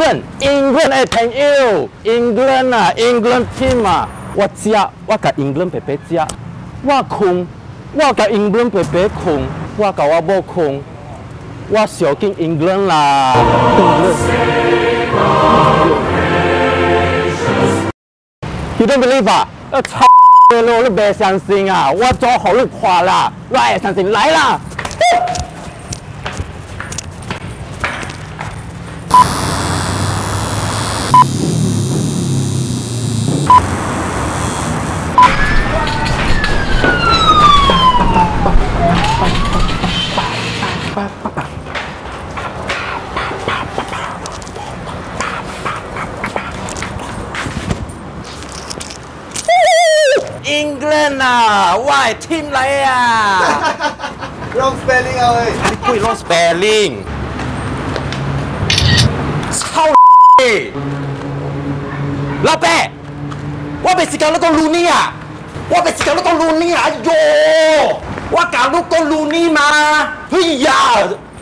England 的朋友 ，England 啊 ，England team 啊，我甲 England 白白食，我困，我甲 England 白白困，我甲我某困，我小敬 England 啦 ，You don't believe 啊？操你别相信啊！我做好你看啦，我也相信来啦。England 啊，我的 team 来啊 ！Wrong spelling 啊喂！ 你鬼 wrong spelling！ 操你！老板，我袂是讲你讲 Rooney 啊，我袂是讲你讲 Rooney 啊！哎呦，我讲你讲 Rooney 嘛？哎呀！